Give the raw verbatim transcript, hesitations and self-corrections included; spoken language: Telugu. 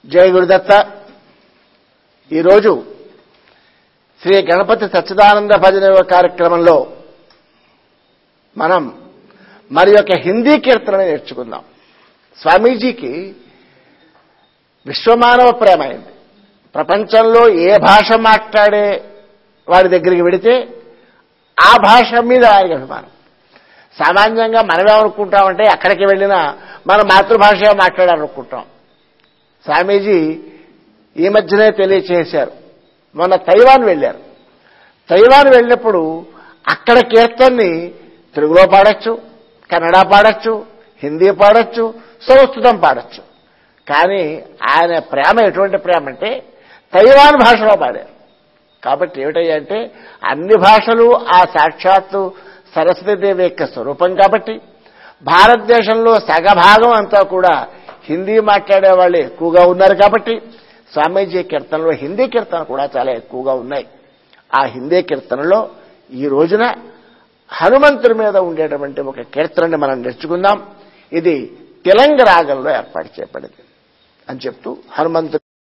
జయ గురుదత్త. ఈరోజు శ్రీ గణపతి సచ్చిదానంద భజన కార్యక్రమంలో మనం మరి ఒక హిందీ కీర్తన నేర్చుకుందాం. స్వామీజీకి విశ్వమానవ ప్రేమ అయింది. ప్రపంచంలో ఏ భాష మాట్లాడే వాడి దగ్గరికి వెడితే ఆ భాష మీద ఆయనకి అభిమానం. సామాన్యంగా మనమేమనుకుంటామంటే అక్కడికి వెళ్ళినా మన మాతృభాష మాట్లాడాలనుకుంటాం. స్వామీజీ ఈ మధ్యనే తెలియచేశారు. మొన్న తైవాన్ వెళ్ళారు. తైవాన్ వెళ్ళినప్పుడు అక్కడ కీర్తనని తెలుగులో పాడొచ్చు, కన్నడ పాడొచ్చు, హిందీ పాడొచ్చు, సంస్కృతం పాడొచ్చు. కానీ ఆయన ప్రేమ ఎటువంటి ప్రేమ అంటే తైవాన్ భాషలో పాడారు. కాబట్టి ఏమిటంటే అన్ని భాషలు ఆ సాక్షాత్తు సరస్వతీదేవి యొక్క స్వరూపం. కాబట్టి భారతదేశంలో సగభాగం అంతా కూడా హిందీ మాట్లాడే వాళ్ళు ఎక్కువగా ఉన్నారు. కాబట్టి స్వామీజీ కీర్తనలో హిందీ కీర్తన కూడా చాలా ఎక్కువగా ఉన్నాయి. ఆ హిందీ కీర్తనలో ఈ రోజున హనుమంతుడి మీద ఉండేటువంటి ఒక కీర్తనని మనం నేర్చుకుందాం. ఇది తెలంగ రాగంలో ఏర్పాటు చేయబడింది అని చెప్తూ హనుమంతుడు